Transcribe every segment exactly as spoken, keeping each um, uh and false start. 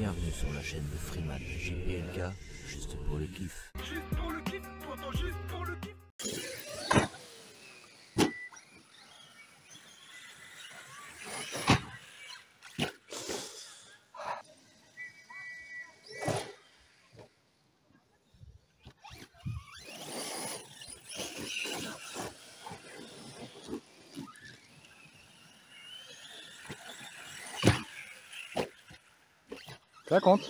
Bienvenue sur la chaîne de Freeman, J P L K, juste pour le kiff. Juste pour le kiff, t'entends juste pour le kiff. Ça compte.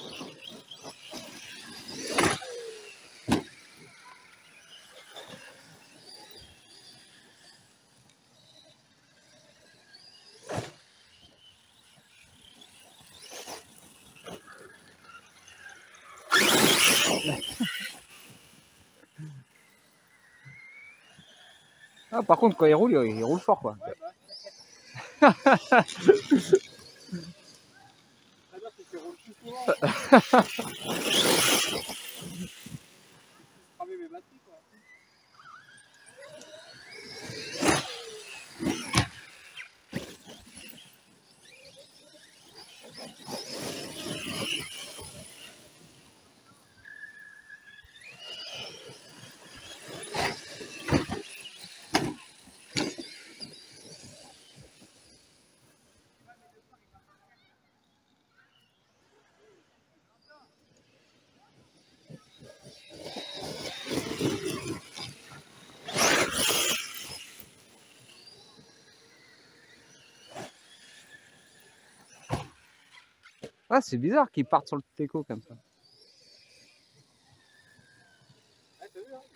Ah, par contre, quand il roule, il roule fort, quoi. Ouais, bah. C'est-à-dire qu'il fait rouler plus souvent. Cramer mes batteries, quoi. Ah, c'est bizarre qu'ils partent sur le teco comme ça. Ouais, t'as vu, hein.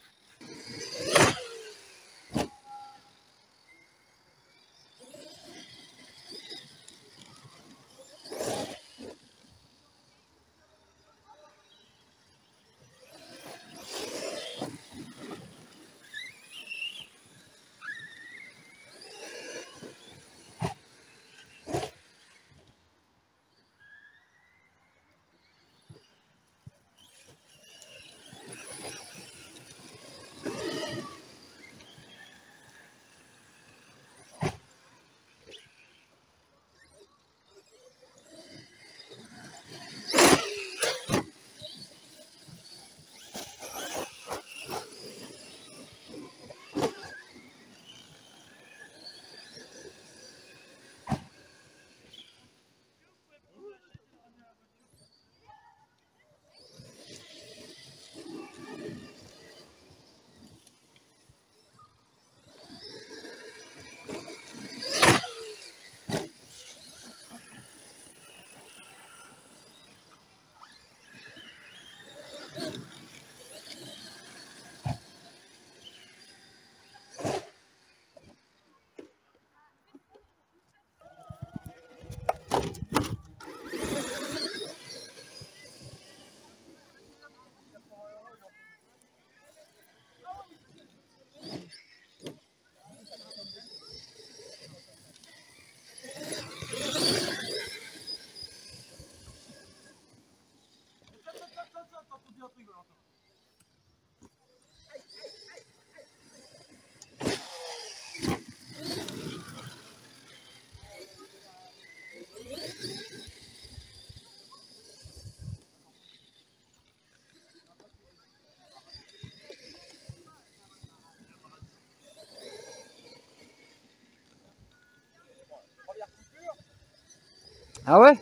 Ah ouais?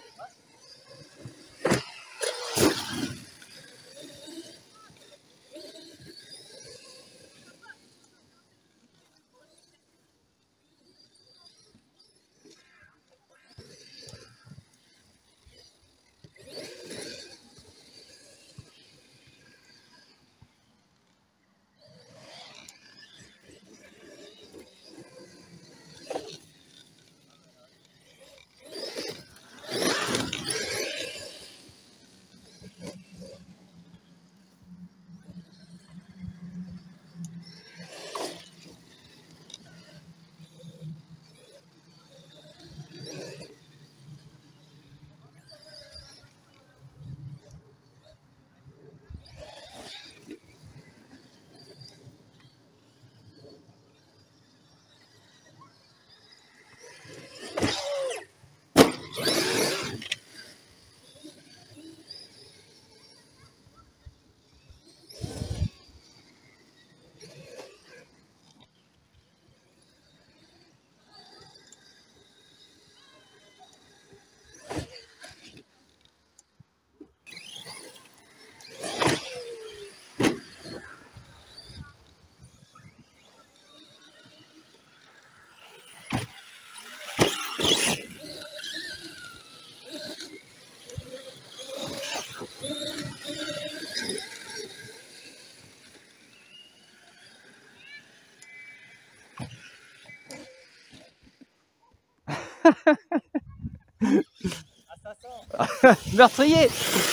Assassin. Meurtrier.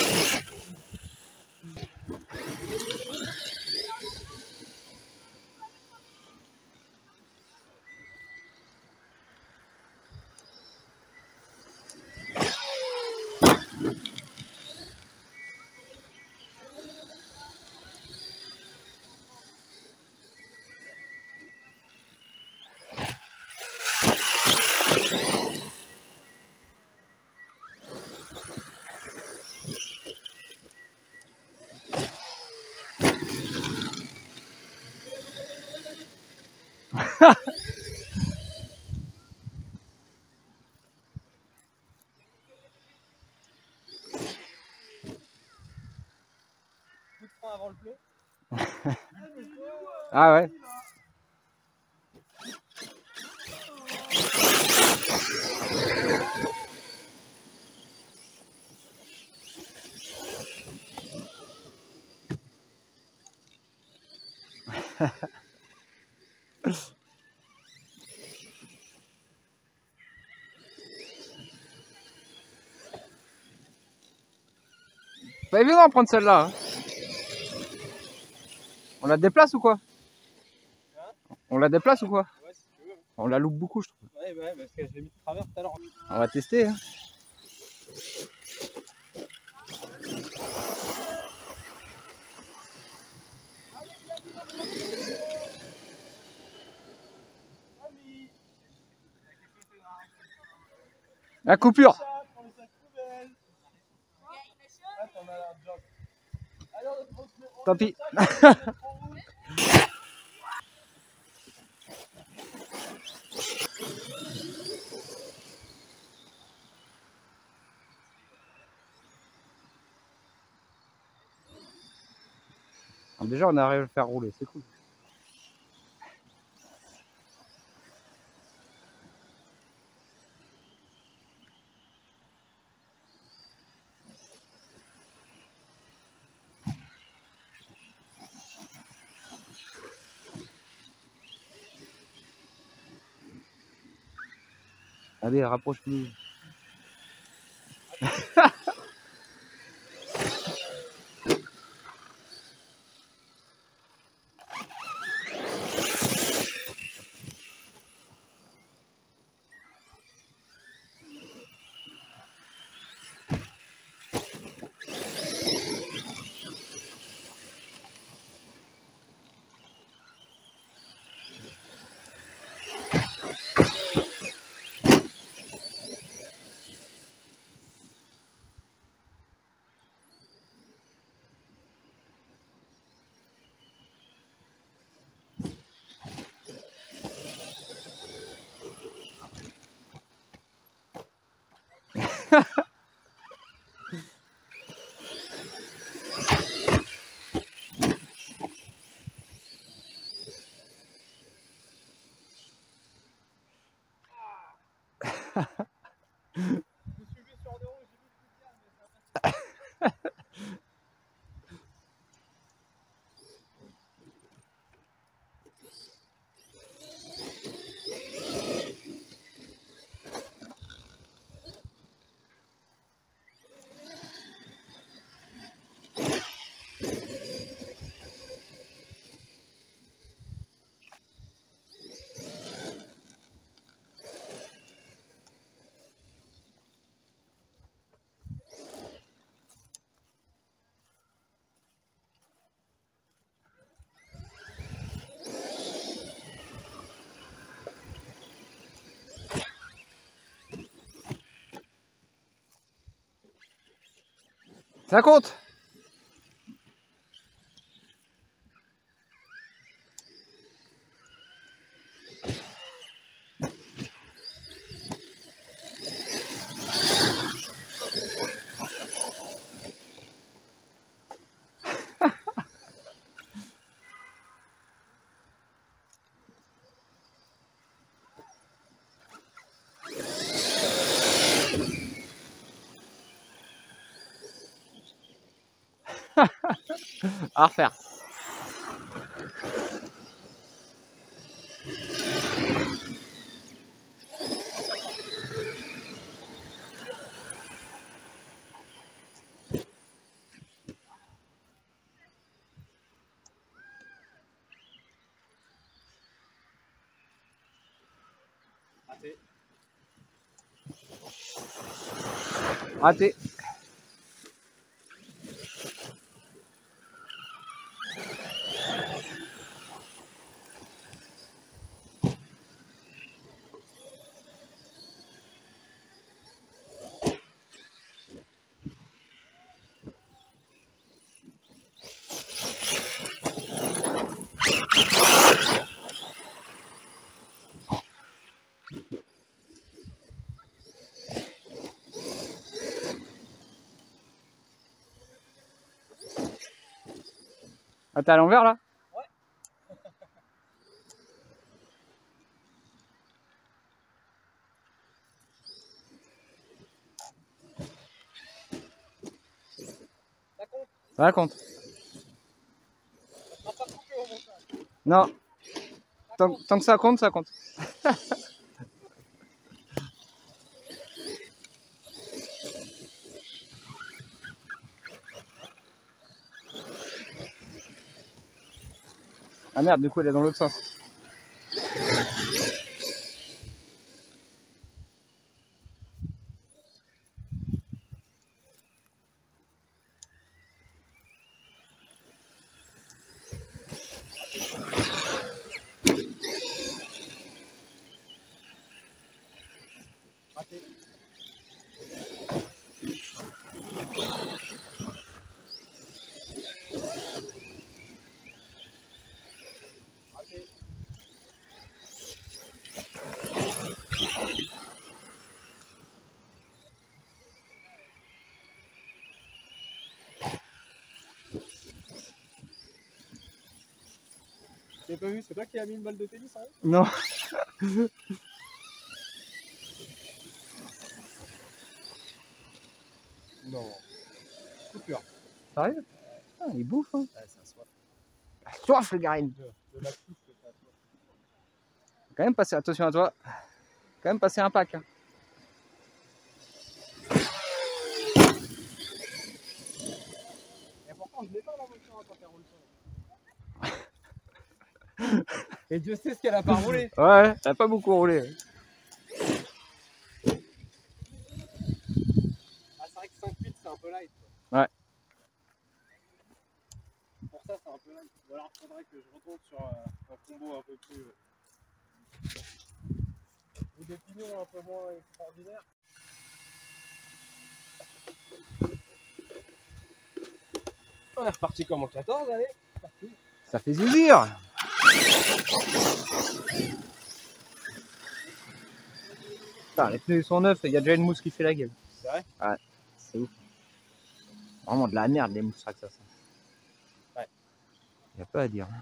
Coup de frein avant le bleu. Ah ouais. Pas évident de prendre celle-là. Hein. On la déplace ou quoi? Hein? On la déplace ou quoi? Ouais, si tu veux. On la loupe beaucoup, je trouve. Ouais, ouais, parce que je l'ai mis de travers tout à l'heure. On va tester. Hein. La coupure. Tant pis. Alors déjà, on arrive à le faire rouler, c'est cool. Allez, rapproche-nous. Ça compte. À refaire. Raté. Ah, t'es à l'envers là? Ouais. Ça compte. Ça compte. Ça sera pas coupé au montage. Non. Tant, tant que ça compte, ça compte. Ah merde, du coup elle est dans l'autre sens. Raté. Raté. T'as pas vu, c'est toi qui as mis une balle de tennis en haut? Non. Non. Coupure. Sérieux? Ah, il bouffe hein. Ouais, c'est un soif. Soif le Garine. De, de la couche que t'as, toi. Quand même passer, attention à toi. Quand même passer un pack. Hein. Et pourtant, je l'ai pas la voiture quand elle roule pas. Et Dieu sait ce qu'elle a pas roulé. Ouais, elle a pas beaucoup roulé. Ah, c'est vrai que cinq huit c'est un peu light. Quoi. Ouais. Pour ça, c'est un peu light. Ou alors, il faudrait que je retourne sur euh, un combo un peu plus. Euh, ou des pignons un peu moins extraordinaires. On est reparti comme en quatorze, allez. Parti. Ça fait zizir. Putain, les pneus sont neufs et il y a déjà une mousse qui fait la gueule. C'est vrai? Ouais, c'est ouf. Vraiment de la merde les mousses Traxxas. Ouais. Y a pas à dire.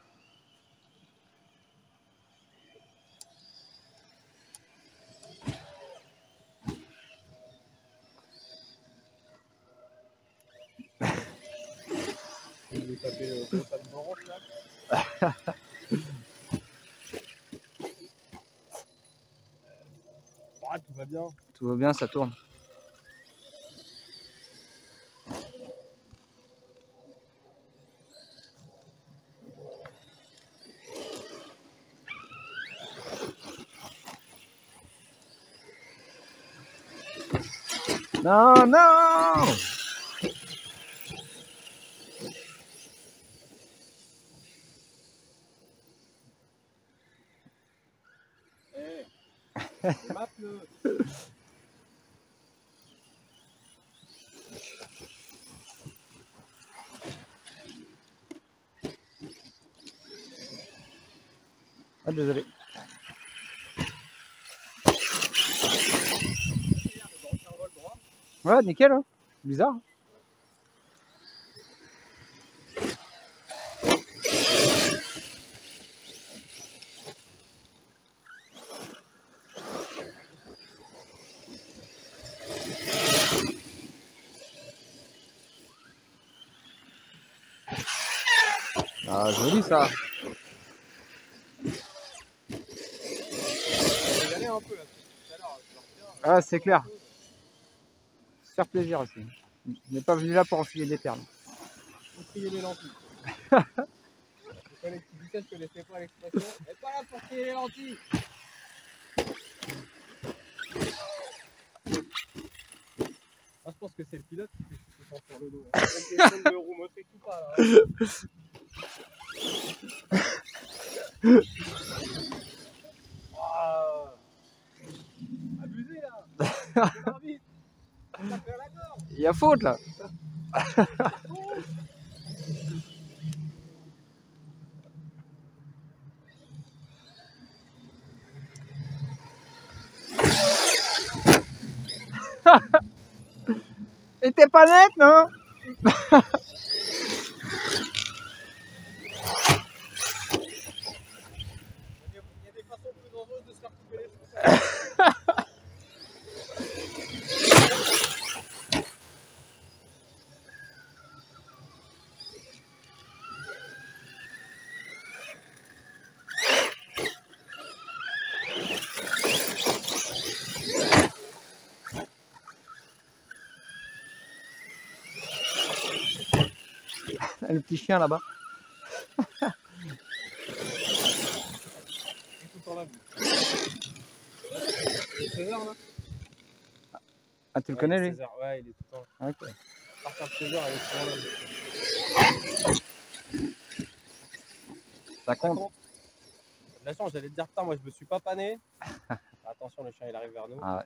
Je vais taper le gros tas de orange là. Ah, tout va bien. Tout va bien, ça tourne. Non, non! Eh, map-le. Ah, désolé. Ouais, nickel, hein. Bizarre. Ah, joli ça. Un peu, là, tout à l'heure, Ah, c'est clair. Se faire plaisir aussi. On n'est pas venu là pour enfiler des perles. faut trier les lentilles. Les collègues qui disaient, je connaissais pas l'expression. Elle est pas là pour trier les lentilles. pense que c'est le pilote qui fait tout ça sur le dos. Hein. C'est une question de roue motrice ou pas là. Wow. Abusé là. Vite. Ça fait à la gorge. Il y a faute là. Et t'es pas net, non? Il y a des façons plus dangereuses de se faire couper les cheveux. Le petit chien là-bas. César là. Ah, tu le Ouais, connais lui? César, ouais, il est tout le temps. Ok. À partir de César, il est souvent là. Ça compte. La chance, j'allais te dire, putain, moi je me suis pas pané. Attention, le chien il arrive vers nous. Ah ouais.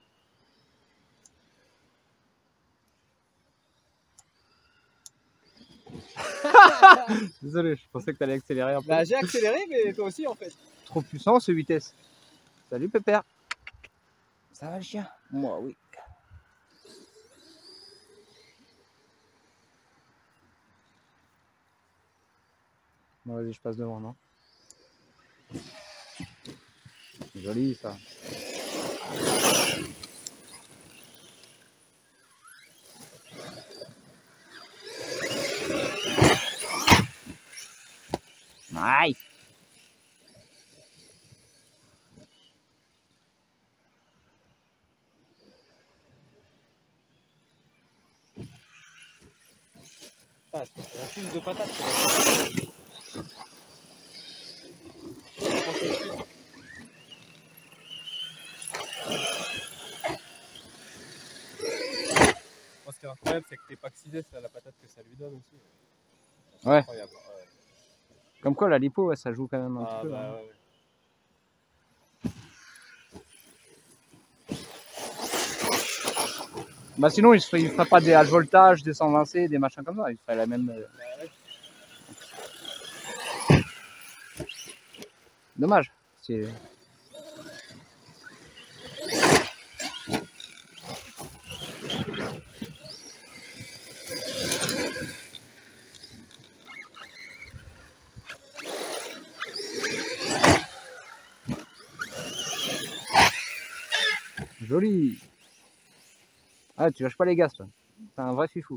Désolé, je pensais que tu allais accélérer un peu. Bah, j'ai accéléré, mais toi aussi en fait. Trop puissant ce vitesse. Salut Pépère. Ça va le chien? Moi oui. Bon vas-y, je passe devant, non? Joli ça. Nice. Ah, c'est un fils de patate. Moi, ce qui est incroyable, c'est que les packs six S, là, la patate que ça lui donne aussi. C'est Ouais. incroyable. Ouais. Comme quoi la lipo, ouais, ça joue quand même un Ah, petit peu. bah, Hein. ouais, ouais. Bah sinon il ne ferait, ferait pas des hash voltage, des cent vingt C, des machins comme ça, il ferait la même. Euh... Bah, ouais. Dommage. C'est... Joli. Ah, tu lâches pas les gaz, toi. T'es un vrai fifou.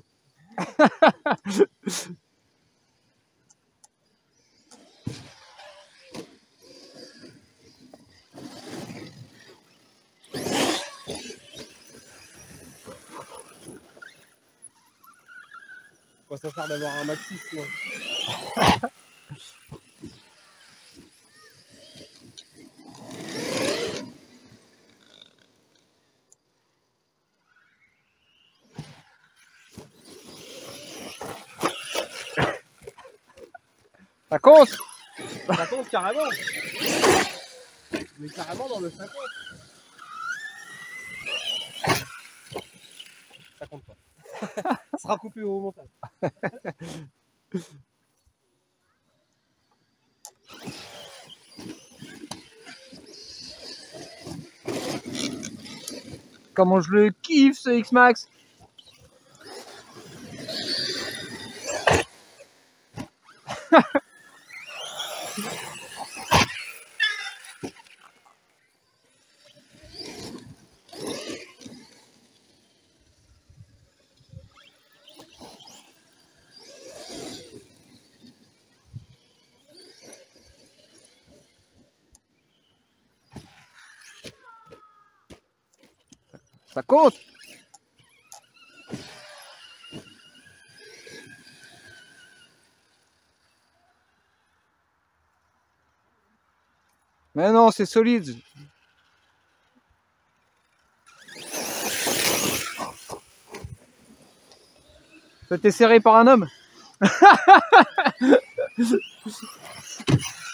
Quoi ça sert d'avoir un maxi sinon? Ça compte. Ça compte carrément. Mais carrément dans le cinquante. Ça compte pas. Ça sera coupé au montage. Comment je le kiffe ce X-Max. Ça compte. Mais non, c'est solide. Ça t'est serré par un homme.